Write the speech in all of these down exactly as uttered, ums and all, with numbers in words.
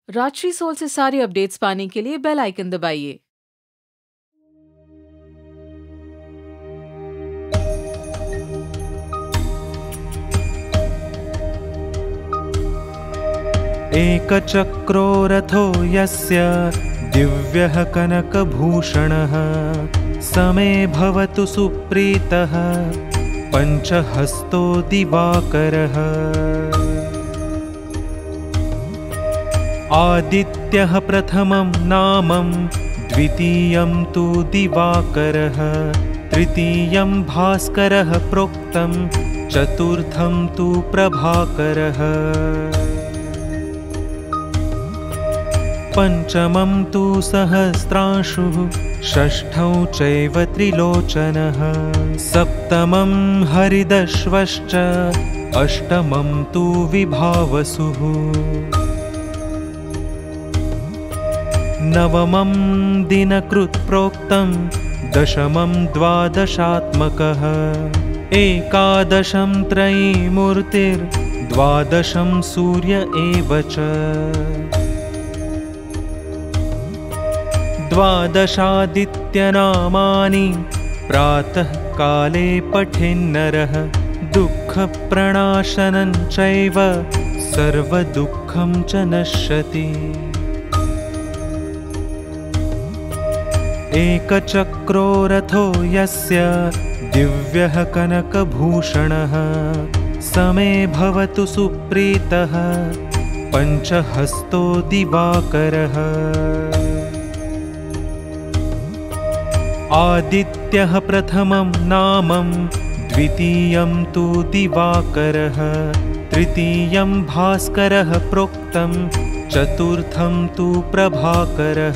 Rajshree soul से सारे updates पाने के लिए बेल आइकन दबाइए। एकचक्रो रथो यस्य दिव्यः कनकभूषणः समे भवतु सुप्रीतः पञ्चहस्तो दिवाकरः। आदित्यः प्रथमं नामं द्वितीयं तु दिवाकरः तृतीयं भास्करः प्रोक्तं चतुर्थं तु प्रभाकरः। पंचमं तु सहस्रांशुः षष्ठं चैव त्रिलोचनः सप्तमं हरिदश्वश्च अष्टमं तु विभावसुः। नवमं दिनकृत् प्रोक्तं दशमं द्वादशात्मकः एकादशं त्रयीमूर्तिर्द्वादशं सूर्य एव च। द्वादशादित्यनामानि प्रातः काले पठेन्नरः दुःखप्रणाशनं चैव सर्वदुःखं च नश्यति। एकचक्रो रथो यस्य दिव्यः कनकभूषणः समे भवतु सुप्रीतः पञ्चहस्तो दिवाकरः। आदित्यः प्रथमं नामं द्वितीयं तु दिवाकरः तृतीयं भास्करः प्रोक्तं चतुर्थं तु प्रभाकरः।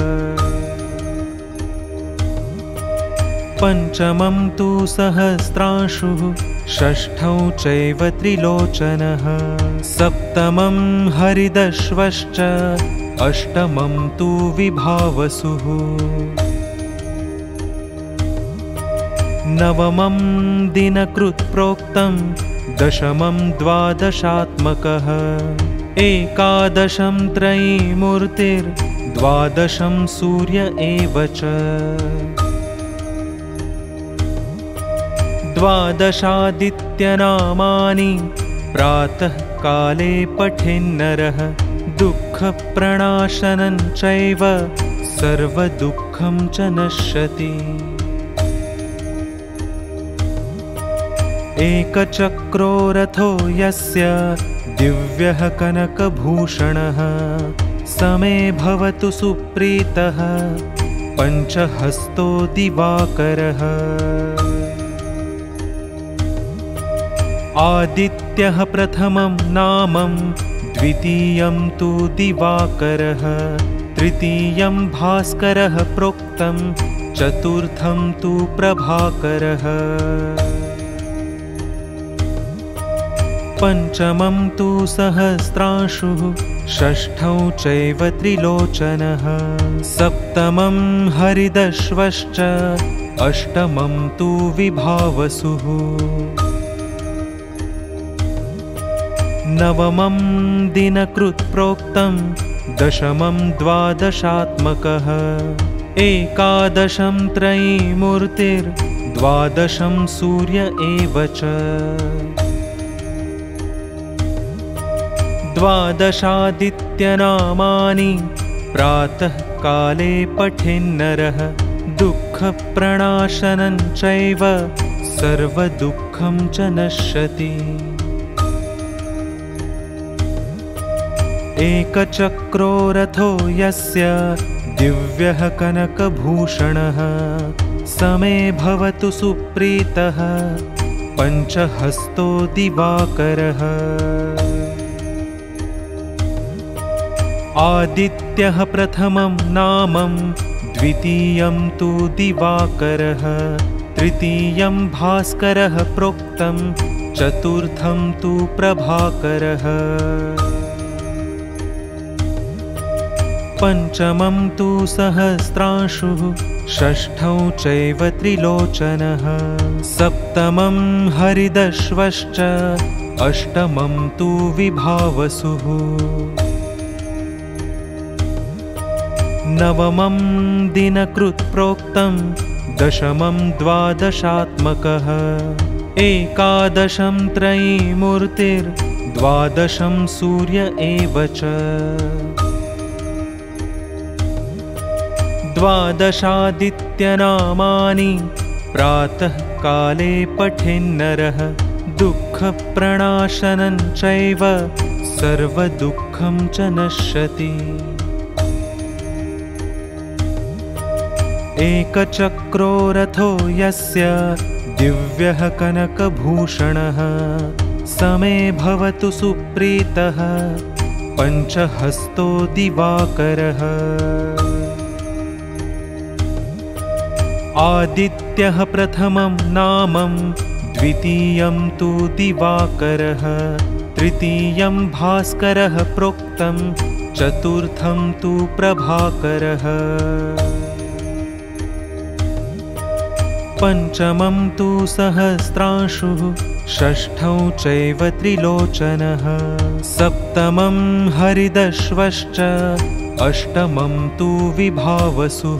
पंचमं तु सहस्रांशुः षष्ठं चैव त्रिलोचनः सप्तमं हरिदश्वश्च अष्टमं तु विभावसुः। नवमं दिनकृत् प्रोक्तं दशमं द्वादशात्मकः एकादशं त्रयीमूर्तिर्द्वादशं सूर्य एव च। द्वादशादित्यनामानि प्रातः काले पठेन्नरः दुःखप्रणाशनं चैव सर्वदुःखं च नश्यति। एकचक्रो रथो यस्य दिव्यः कनकभूषणः समे भवतु सुप्रीतः पञ्चहस्तो दिवाकरः। आदित्यः प्रथमं नामं द्वितीयं तु दिवाकरः तृतीयं भास्करः प्रोक्तं चतुर्थं तु प्रभाकरः। पंचमं तु सहस्रांशुः षष्ठं चैव त्रिलोचनः सप्तमं हरिदश्वश्च अष्टमं तु विभावसुः। नवमं दिनकृत् प्रोक्तं दशमं द्वादशात्मकः एकादशं त्रयीमूर्तिर्द्वादशं सूर्य एव च। द्वादशादित्यनामानि प्रातः काले पठेन्नरः दुःखप्रणाशनं चैव सर्वदुःखं च नश्यति। एकचक्रो रथो यस्य दिव्यः कनकभूषणः समे भवतु सुप्रीतः पञ्चहस्तो दिवाकरः। आदित्यः प्रथमं नामं द्वितीयं तु दिवाकरः तृतीयं भास्करः प्रोक्तं चतुर्थं तु प्रभाकरः। पंचमं तु सहस्रांशुः षष्ठं चैव त्रिलोचनः सप्तमं हरिदश्वश्च अष्टमं तु विभावसुः। नवमं दिनकृत् प्रोक्तं दशमं द्वादशात्मकः एकादशं त्रयीमूर्तिर्द्वादशं सूर्य एव च द्वादशादित्यनामानि प्रातः काले पठेन्नरः दुःखप्रणाशनं चैव सर्वदुःखं च नश्यति एकचक्रो रथो यस्य दिव्यः कनकभूषणः समे भवतु सुप्रीतः पञ्चहस्तो दिवाकरः आदित्यः प्रथमं नामं द्वितीयं तु दिवाकरः तृतीयं भास्करः प्रोक्तं चतुर्थं तु प्रभाकरः पंचमं तु सहस्रांशुः षष्ठं चैव त्रिलोचनः सप्तमं हरिदश्वश्च अष्टमं तु विभावसुः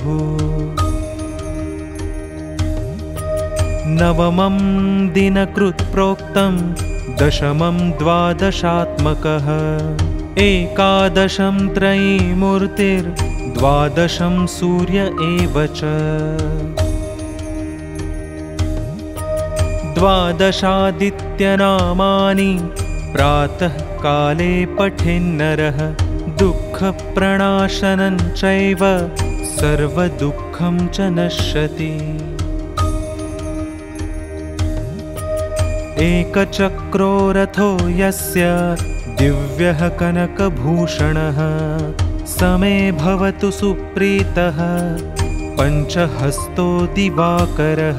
नवमं दिनकृत् प्रोक्तं दशमं द्वादशात्मकः एकादशं त्रयीमूर्तिर्द्वादशं सूर्य एव च द्वादशादित्यनामानि प्रातः काले पठेन्नरः दुःखप्रणाशनं चैव सर्वदुःखं च नश्यति एकचक्रो रथो यस्य दिव्यः कनकभूषणः समे भवतु सुप्रीतः पञ्चहस्तो दिवाकरः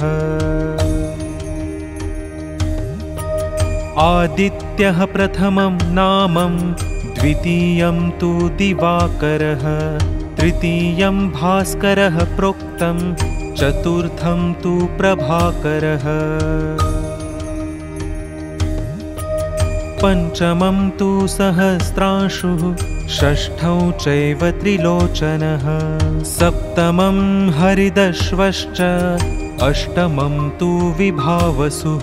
आदित्यः प्रथमं नामं द्वितीयं तु दिवाकरः तृतीयं भास्करः प्रोक्तं चतुर्थं तु प्रभाकरः पंचमं तु सहस्रांशुः षष्ठं चैव त्रिलोचनः सप्तमं हरिदश्वश्च अष्टमं तु विभावसुः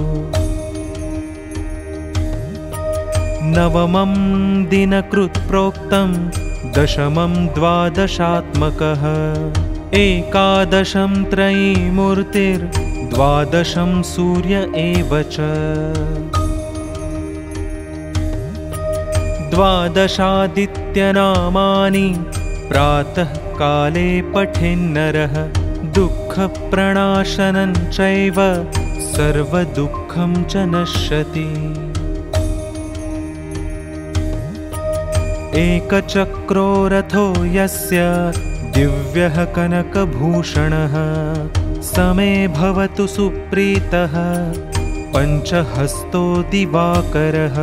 नवमं दिनकृत् प्रोक्तं दशमं द्वादशात्मकः एकादशं त्रयीमूर्तिर्द्वादशं सूर्य एव च द्वादशादित्यनामानि प्रातः काले पठेन्नरः दुःखप्रणाशनं चैव सर्वदुःखं च नश्यति एकचक्रो रथो यस्य दिव्यः कनकभूषणः समे भवतु सुप्रीतः पञ्चहस्तो दिवाकरः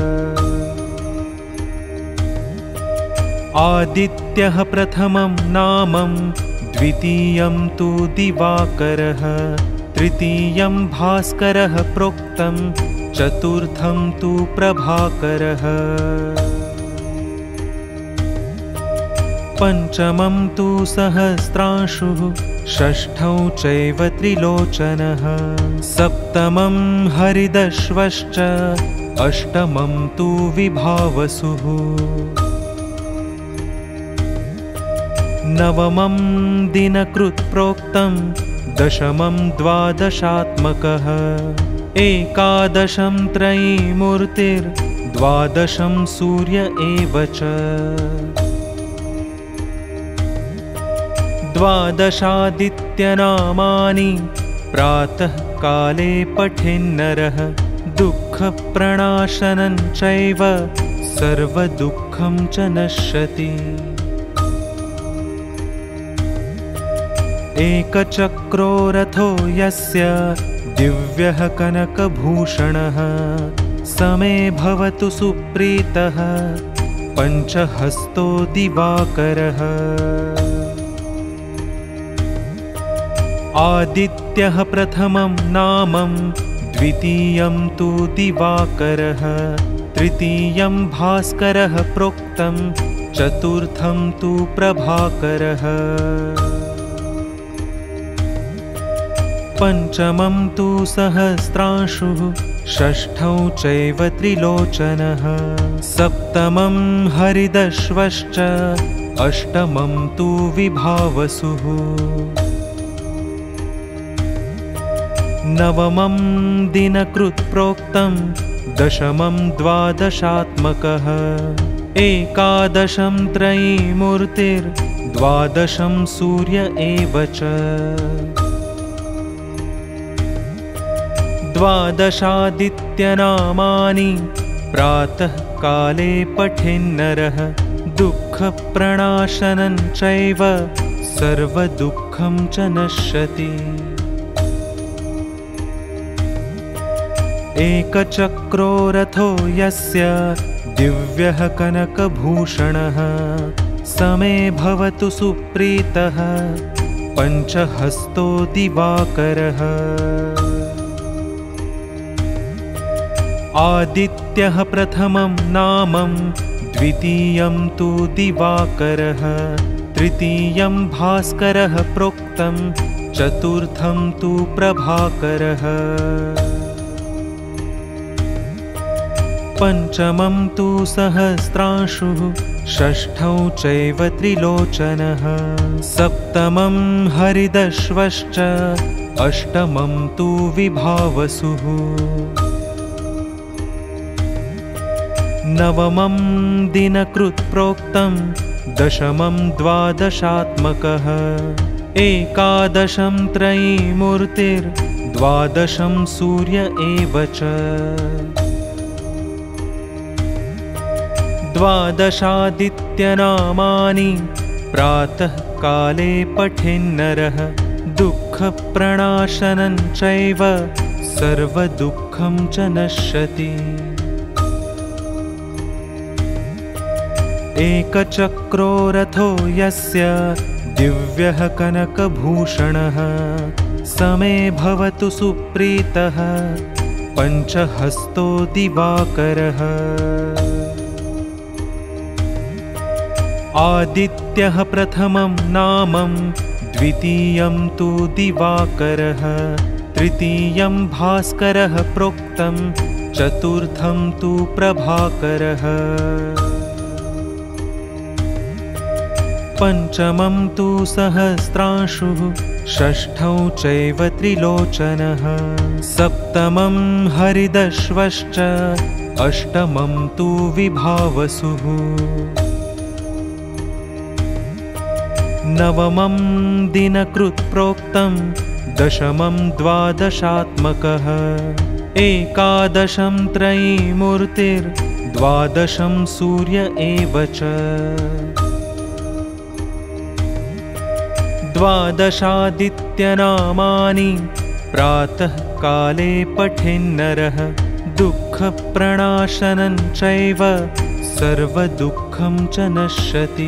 आदित्यः प्रथमं नामं द्वितीयं तु दिवाकरः तृतीयं भास्करः प्रोक्तं चतुर्थं तु प्रभाकरः पंचमं तु सहस्रांशुः षष्ठं चैव त्रिलोचनः सप्तमं हरिदश्वश्च अष्टमं तु विभावसुः नवमं दिनकृत् प्रोक्तं दशमं द्वादशात्मकः एकादशं त्रयीमूर्तिर्द्वादशं सूर्य एव च द्वादशादित्यनामानि प्रातः काले पठेन्नरः दुःखप्रणाशनं चैव सर्वदुःखं च नश्यति एकचक्रो रथो यस्य दिव्यः कनकभूषणः समे भवतु सुप्रीतः पञ्चहस्तो दिवाकरः आदित्यः प्रथमं नामं द्वितीयं तु दिवाकरः तृतीयं भास्करः प्रोक्तं चतुर्थं तु प्रभाकरः। पञ्चमं तु सहस्रांशुः, षष्ठौ चैव त्रिलोचनः, सप्तमं हरिदश्वश्च, अष्टमं तु विभावसुः, नवमं दिनकृत् प्रोक्तं, दशमं द्वादशात्मकः, एकादशं त्रयीमूर्तिर्द्वादशं सूर्य एव च। द्वादशादित्यनामानि प्रातः काले पठेन्नरः, दुःखप्रणाशनं चैव सर्वदुःखं च नश्यति। एकचक्रो रथो यस्य, दिव्यः कनकभूषणः, समे भवतु सुप्रीतः, पञ्चहस्तो दिवाकरः। आदित्यः प्रथमं नामं, द्वितीयं तु दिवाकरः, तृतीयं भास्करः प्रोक्तं, चतुर्थं तु प्रभाकरः। पञ्चमं तु सहस्रांशुः, षष्ठौ चैव त्रिलोचनः, सप्तमं हरिदश्वश्च, अष्टमं तु विभावसुः, नवमं दिनकृत् प्रोक्तं, दशमं द्वादशात्मकः, एकादशं त्रयीमूर्तिर्द्वादशं सूर्य एव च। द्वादशादित्यनामानि प्रातः काले पठेन्नरः, दुःखप्रणाशनं चैव सर्वदुःखं च नश्यति। एकचक्रो रथो यस्य, दिव्यः कनकभूषणः, समे भवतु सुप्रीतः, पञ्चहस्तो दिवाकरः। आदित्यः प्रथमं नामं, द्वितीयं तु दिवाकरः, तृतीयं भास्करः प्रोक्तं, चतुर्थं तु प्रभाकरः। पञ्चमं तु सहस्रांशुः, षष्ठौ चैव त्रिलोचनः, सप्तमं हरिदश्वश्च, अष्टमं तु विभावसुः, नवमं दिनकृत् प्रोक्तं, दशमं द्वादशात्मकः, एकादशं त्रयीमूर्तिर्द्वादशं सूर्य एव च। द्वादशादित्यनामानि प्रातः काले पठेन्नरः, दुःखप्रणाशनं चैव सर्वदुःखं च नश्यति।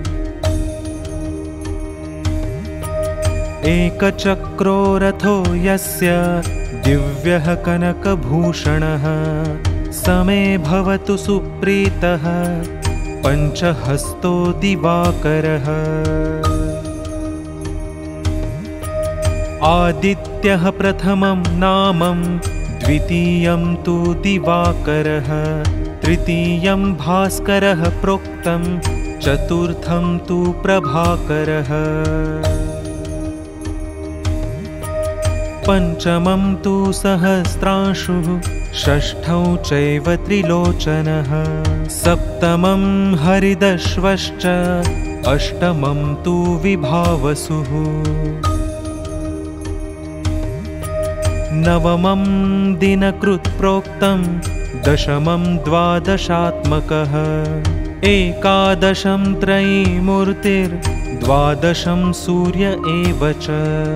एकचक्रो रथो यस्य, दिव्यः कनकभूषणः, समे भवतु सुप्रीतः, पञ्चहस्तो दिवाकरः। आदित्यः प्रथमं नामं, द्वितीयं तु दिवाकरः, तृतीयं भास्करः प्रोक्तं, चतुर्थं तु प्रभाकरः। पञ्चमं तु सहस्रांशुः, षष्ठौ चैव त्रिलोचनः, सप्तमं हरिदश्वश्च, अष्टमं तु विभावसुः, नवमं दिनकृत् प्रोक्तं, दशमं द्वादशात्मकः, एकादशं त्रयीमूर्तिर्द्वादशं सूर्य एव च।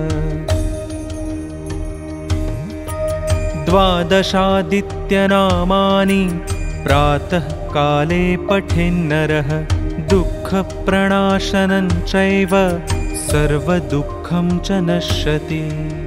द्वादशादित्यनामानि प्रातः काले पठेन्नरः, दुःखप्रणाशनं चैव सर्वदुःखं च नश्यति।